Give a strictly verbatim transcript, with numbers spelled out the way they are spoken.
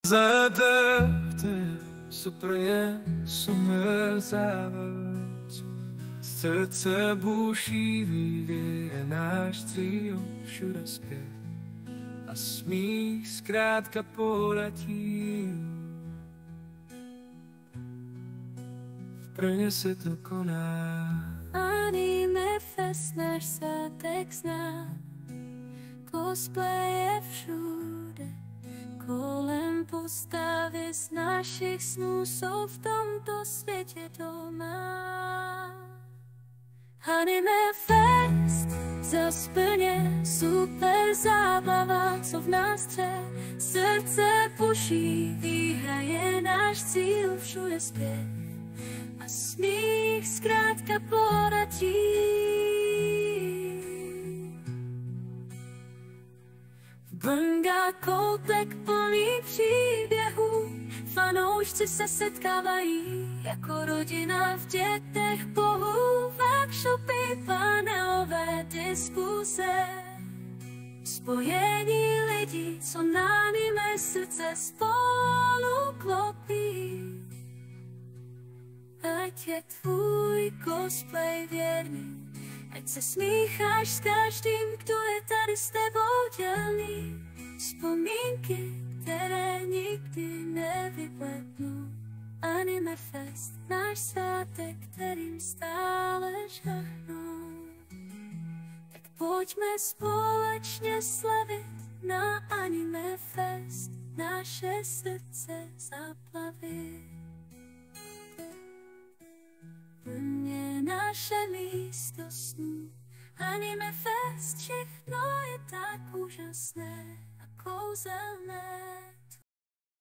Zadepty suprije summer zawać. Serce bušiví je náš cíl, všude zpěv a smích zkrátka poletí. V Brně se to koná. Anime Fest náš svátek zná, cosplay je všude, kolem postavy z našich snů jsou v tomto světě doma. Anime Fest, zas plně super zábava, co v nás tře, srdce puší, výhra je náš cíl, všude zpěv a smích zkrátka poradí. Brnga koutek plný příběhů, fanoušci se setkávají jako rodina v dětech bohů, workshopy, panelové diskuse, spojení lidí, co na anime srdce spolu klopí. Ať je tvůj cosplay věrný, ať se smícháš s každým, kdo je tady s tebou dělný. Vzpomínky, které nikdy nevypletnou. Anime Fest, náš svátek, kterým stále žahnou. Tak pojďme společně slavit na Anime Fest, naše srdce zaplavit. Brně naše místo snů, Anime Fest, všechno je tak úžasné a kouzelné.